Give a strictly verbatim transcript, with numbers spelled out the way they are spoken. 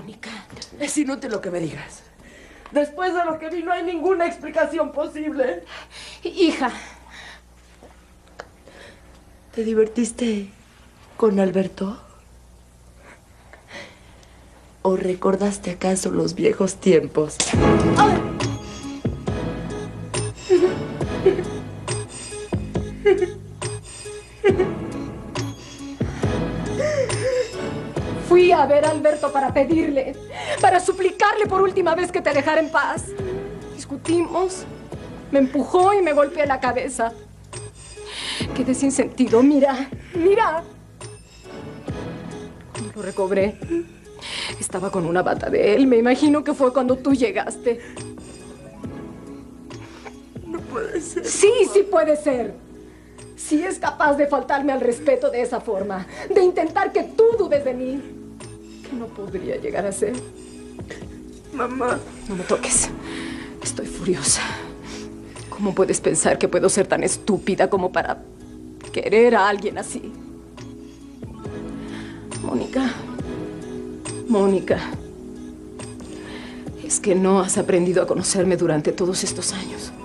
Mónica. Es inútil lo que me digas. Después de lo que vi, no hay ninguna explicación posible. Hija. ¿Te divertiste con Alberto? ¿O recordaste acaso los viejos tiempos? ¡Ay! Fui a ver a Alberto para pedirle, para suplicarle por última vez que te dejara en paz. Discutimos, me empujó y me golpeé la cabeza. Quedé sin sentido, mira, mira. Cuando lo recobré, estaba con una bata de él. Me imagino que fue cuando tú llegaste. No puede ser. Sí, sí puede ser. Sí es capaz de faltarme al respeto de esa forma, de intentar que tú dudes de mí. Que no podría llegar a ser. Mamá. No me toques. Estoy furiosa. ¿Cómo puedes pensar que puedo ser tan estúpida como para querer a alguien así? Mónica. Mónica. Es que no has aprendido a conocerme durante todos estos años.